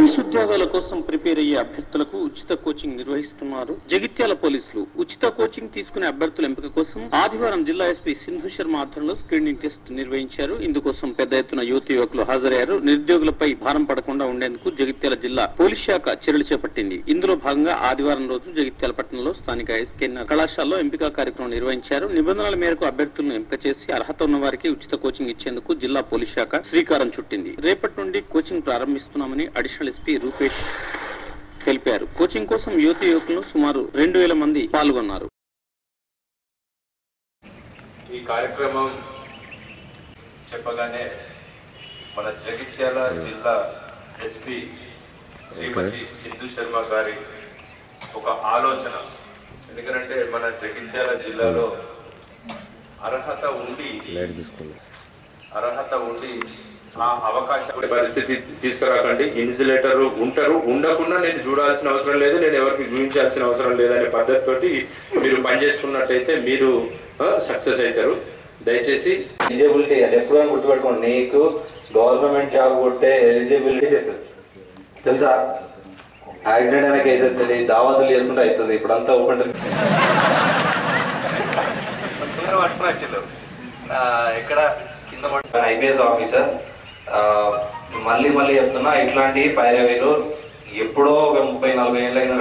Police ఉద్యోగాల కోసం prepare అయ్యే అభ్యర్థులకు ఉచిత కోచింగ్ నిర్వహిస్తున్నారు జగిత్యాల పోలీసులు. ఉచిత కోచింగ్ తీసుకునే అభ్యర్థుల ఎంపిక కోసం ఆదివారం జిల్లా ఎస్పీ సింధు శర్మ ఆధ్వర్యంలో స్క్రీనింగ్ టెస్ట్ నిర్వహించారు. ఇందుకోసం పెద్ద ఎత్తున యువకులు హాజరయ్యారు. నిరుద్యోగులపై భారం పడకుండా ఉండేందుకు జగిత్యాల జిల్లా పోలీస్ శాఖ చర్యలు చేపట్టింది. ఇందులో భాగంగా ఆదివారం రోజు జగిత్యాల పట్టణంలో స్థానిక ఎస్కేఎన్ఆర్ కళాశాలలో ఎంపిక కార్యక్రమం నిర్వహించారు. నిబంధనల మేరకు అభ్యర్థులను ఎంపిక చేసి అర్హత ఉన్న వారికి ఉచిత కోచింగ్ ఇచ్చేందుకు జిల్లా పోలీస్ శాఖ శ్రీకారం చుట్టింది. రేపటి నుండి కోచింగ్ ప్రారంభిస్తున్నామని అడిషనల్ ఎస్పీ రూపేష్ తెలిపారు. కోచింగ్ కోసం యువకులు సుమారు 2000 మంది పాల్గొన్నారు. ఈ కార్యక్రమం చెప్పగానే మన జగిత్యాల జిల్లా ఎస్పీ శ్రీమతి సింధు శర్మ గారి ఒక ఆలోచన. ఎందుకంటే మన జగిత్యాల జిల్లాలో అర్హత ఉండి ఆ అవకాశం పరిస్థితి తీసుకురాకండి. ఇన్సులేటర్ ఉంటారు, ఉండకుండా నేను చూడాల్సిన అవసరం లేదు, నేను ఎవరికి చూపించాల్సిన అవసరం లేదనే పద్ధతితోటి మీరు పనిచేసుకున్నట్టయితే మీరు సక్సెస్ అవుతారు. దయచేసి ఎలిజిబిలిటీ అంటే ఎప్పుడైనా గుర్తుపెట్టుకోండి, నీకు గవర్నమెంట్ జాబ్ కొట్టే ఎలిజిబిలిటీ చెప్తుంది తెలుసా. యాక్సిడెంట్ అయినా కేసు అవుతుంది, దావాతులు చేసుకుంటే అవుతుంది. ఇప్పుడంతా ఓపెన్ ఎక్కడ కింద ఐపీఎస్ ఆఫీసర్. మళ్ళీ చెప్తున్నా, ఇట్లాంటి పైరవీలు ఎప్పుడో ఒక 30-40 ఏళ్ళ కింద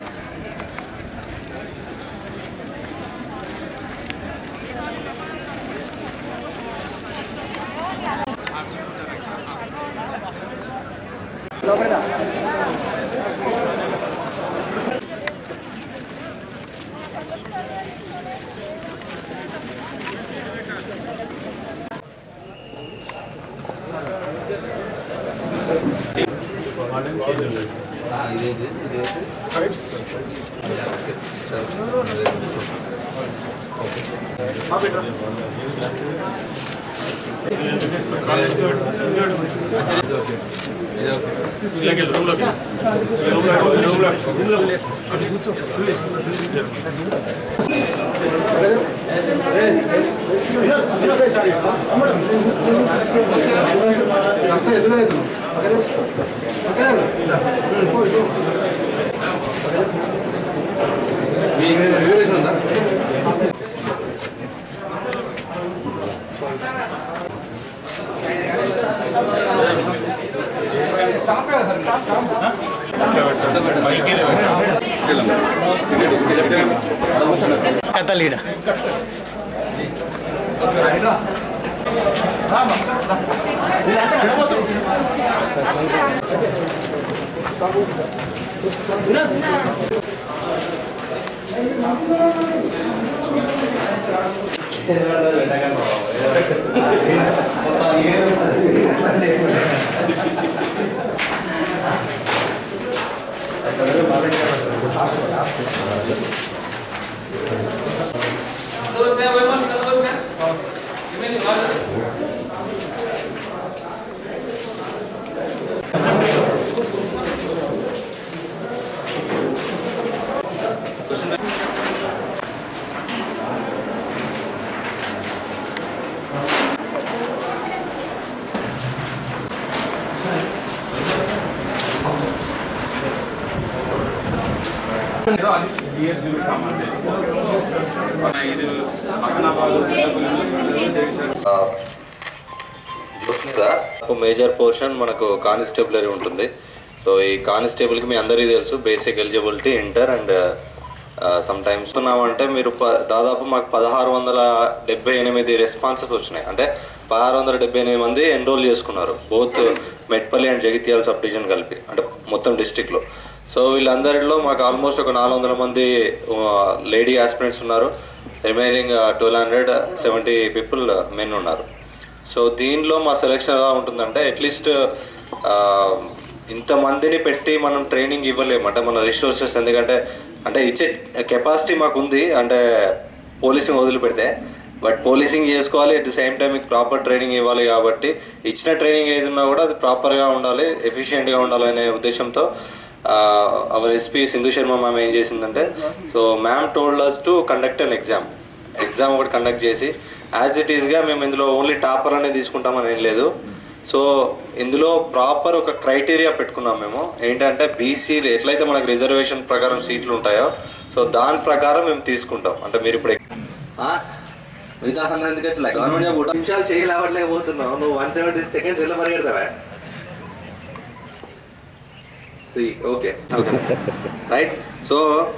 Catalina. మేజర్ పోర్షన్ మనకు కానిస్టేబులరీ ఉంటుంది. సో ఈ కానిస్టేబుల్కి మీ అందరికీ తెలుసు, basic eligibility inter and some times ఉన్నామంటే మీరు దాదాపు మాకు 1678 రెస్పాన్సెస్ వచ్చినాయి. అంటే 1678 మంది ఎన్రోల్ చేసుకున్నారు, both Metpalli and Jagtial sub division కలిపి, అంటే మొత్తం డిస్టిక్లో. సో వీళ్ళందరిలో మాకు ఆల్మోస్ట్ ఒక 400 మంది లేడీ ఆస్పిరెంట్స్ ఉన్నారు. రిమైనింగ్ 1270 పీపుల్ మెన్ ఉన్నారు. సో దీనిలో మా సెలెక్షన్ ఎలా ఉంటుందంటే, అట్లీస్ట్ ఇంతమందిని పెట్టి మనం ట్రైనింగ్ ఇవ్వలేము, అంటే మన రిసోర్సెస్, ఎందుకంటే అంటే ఇచ్చే కెపాసిటీ మాకు ఉంది, అంటే పోలీసింగ్ వదిలిపెడితే, బట్ పోలీసింగ్ చేసుకోవాలి, అట్ ది సేమ్ టైం మీకు ప్రాపర్ ట్రైనింగ్ ఇవ్వాలి. కాబట్టి ఇచ్చిన ట్రైనింగ్ ఏది ఉన్నా కూడా అది ప్రాపర్గా ఉండాలి, ఎఫిషియెంట్గా ఉండాలి అనే ఉద్దేశంతో our SP Sindhu Sharma ma'am ఏం చేసిందంటే, so ma'am told us to conduct an exam ఒకటి కండక్ట్ చేసి, యాజ్ ఇట్ ఈస్గా మేము ఇందులో ఓన్లీ టాపర్ అనేది తీసుకుంటామని ఏం లేదు. సో ఇందులో ప్రాపర్ ఒక క్రైటీరియా పెట్టుకున్నాం మేము. ఏంటంటే బీసీ ఎట్లయితే మనకు రిజర్వేషన్ ప్రకారం సీట్లు ఉంటాయో సో దాని ప్రకారం మేము తీసుకుంటాం. అంటే మీరు ఇప్పుడు గవర్నమెంట్ జాబ్ నిమిషాలు చేయలేవట్లేకపోతున్నావు, నువ్వు 170 seconds ఎలా పరిగెడతావా? Okay right. సో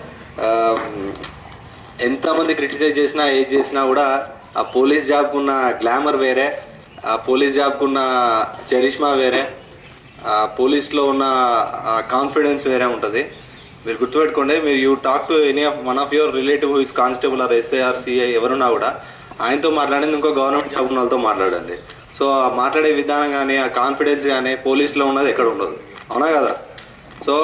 ఎంతమంది క్రిటిసైజ్ చేసినా ఏది చేసినా కూడా ఆ పోలీస్ జాబ్కు ఉన్న గ్లామర్ వేరే, ఆ పోలీస్ జాబ్కు ఉన్న చరిష్మా వేరే, ఆ పోలీస్లో ఉన్న కాన్ఫిడెన్స్ వేరే ఉంటుంది. మీరు గుర్తుపెట్టుకోండి, మీరు you talk to any of one of your relative who is constable or SI or CI ఎవరున్నా కూడా ఆయనతో మాట్లాడింది ఇంకో గవర్నమెంట్ జాబ్ ఉన్న వాళ్ళతో మాట్లాడండి. సో ఆ మాట్లాడే విధానం కానీ ఆ కాన్ఫిడెన్స్ కానీ పోలీస్లో ఉన్నది ఎక్కడ ఉండదు, అవునా కదా? సో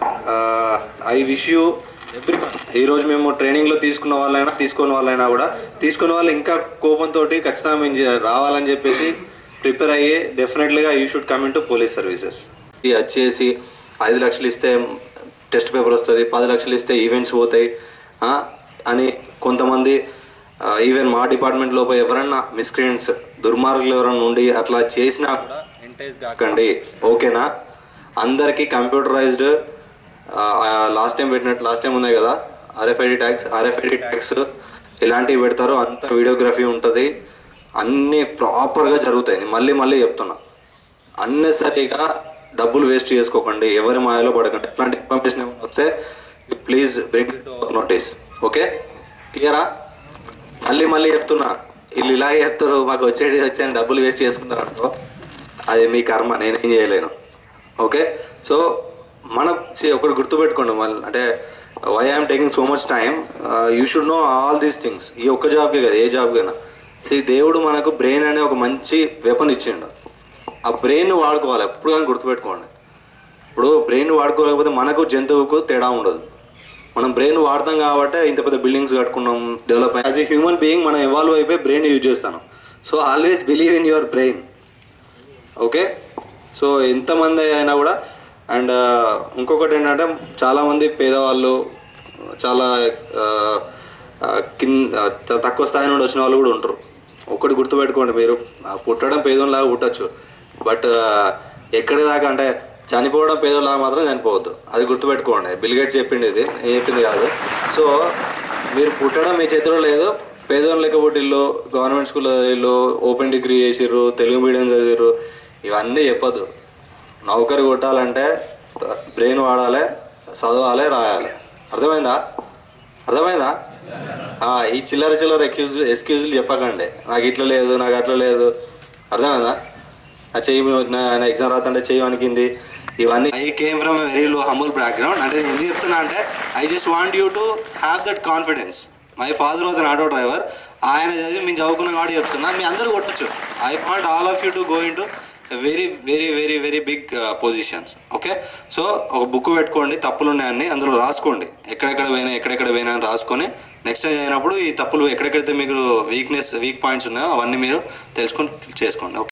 ఐ విష్ యూ ఈరోజు మేము ట్రైనింగ్లో తీసుకున్న వాళ్ళైనా కూడా తీసుకున్న వాళ్ళు ఇంకా కోపంతో ఖచ్చితంగా మేము రావాలని చెప్పేసి ప్రిపేర్ అయ్యి డెఫినెట్లీగా you should come in to police services. వచ్చేసి 5 లక్షలు ఇస్తే టెస్ట్ పేపర్ వస్తుంది, 10 లక్షలు ఇస్తే ఈవెంట్స్ పోతాయి అని కొంతమంది ఈవెన్ మా డిపార్ట్మెంట్ లోపల ఎవరన్నా మిస్క్రియంట్స్ దుర్మార్గులు ఎవరైనా ఉండి అట్లా చేసినా కూడా ఎంటైజ్ కాకండి, ఓకేనా? అందరికీ కంప్యూటరైజ్డ్ లాస్ట్ టైం ఉన్నాయి కదా RFID ట్యాగ్స్ ఇలాంటివి పెడతారు. అంత వీడియోగ్రఫీ ఉంటుంది, అన్నీ ప్రాపర్గా జరుగుతాయి. మళ్ళీ చెప్తున్నా, అన్నెసరీగా డబ్బులు వేస్ట్ చేసుకోకండి, ఎవరి మాయలో పడకండి. ఎట్లాంటి ఇన్ఫర్మేషన్ ఏమైనా వస్తే please bring it to our notice, okay? క్లియరా? మళ్ళీ చెప్తున్నా, వీళ్ళు ఇలాగే చెప్తారు మాకు వచ్చేది డబ్బులు వేస్ట్ చేసుకుంటారు అనుకో, అది మీ కర్మ, నేనేం చేయలేను, ఓకే? సో ఒకటి గుర్తుపెట్టుకోండి, మళ్ళీ అంటే why I'm taking so much time, you should know all these things. ఈ ఒక్క జాబ్కే కదా, ఏ జాబ్కైనా. దేవుడు మనకు బ్రెయిన్ అనే ఒక మంచి వెపన్ ఇచ్చిండు, ఆ బ్రెయిన్ వాడుకోవాలి ఎప్పుడు కానీ గుర్తుపెట్టుకోండి. ఇప్పుడు బ్రెయిన్ వాడుకోలేకపోతే మనకు జంతువుకు తేడా ఉండదు. మనం బ్రెయిన్ వాడతాం కాబట్టి ఇంత పెద్ద బిల్డింగ్స్ కట్టుకున్నాం, develop as a human being మనం ఇవాల్వ్ అయిపోయి బ్రెయిన్ యూజ్ చేస్తాను. So always believe in your brain, okay? So ఎంతమంది అయినా కూడా. అండ్ ఇంకొకటి ఏంటంటే చాలామంది పేదవాళ్ళు, చాలా తక్కువ స్థాయి నుండి వచ్చిన వాళ్ళు కూడా ఉంటారు. ఒకటి గుర్తుపెట్టుకోండి, మీరు పుట్టడం పేదోళ్ళలాగా పుట్టచ్చు, బట్ ఎక్కడి దాకా అంటే చనిపోవడం పేదోళ్ళలాగా మాత్రం చనిపోవద్దు, అది గుర్తుపెట్టుకోండి. బిల్ గేట్స్ చెప్పింది, ఇది నేను చెప్పింది కాదు. సో మీరు పుట్టడం మీ చేతిలో లేదు, పేదోళ్ళు లెక్క పుట్టిల్లు, గవర్నమెంట్ స్కూల్లో చదివిల్లు, ఓపెన్ డిగ్రీ చేసిర్రు, తెలుగు మీడియం చదివారు, ఇవన్నీ చెప్పద్దు. నౌకరు కొట్టాలంటే బ్రెయిన్ వాడాలి, చదవాలి, రాయాలి. అర్థమైందా? ఈ చిల్లర ఎక్స్క్యూజులు చెప్పకండి, నాకు ఇట్లా లేదు, నాకు అట్లా లేదు. అర్థమైందా? నా ఎగ్జామ్ రాతుంటే చెయ్యి వణికింది, ఇవన్నీ. I came from a very low humble background. అంటే నేను ఎందుకు చెప్తున్నా అంటే I just want you to have that confidence. My father was an auto driver, ఆయన చదివి మేము చదువుకున్న వాడు చెప్తున్నా, మీ అందరూ కొట్టచ్చు. I want all of you to go in to very big positions, okay? So ఒక బుక్ పెట్టుకోండి, తప్పులు ఉన్నాయని అందులో రాసుకోండి, ఎక్కడెక్కడ పోయినా అని రాసుకొని నెక్స్ట్ టైం అయినప్పుడు ఈ తప్పులు ఎక్కడెక్కడైతే మీకు వీక్ పాయింట్స్ ఉన్నాయో అవన్నీ మీరు తెలుసుకొని చేసుకోండి, ఓకే?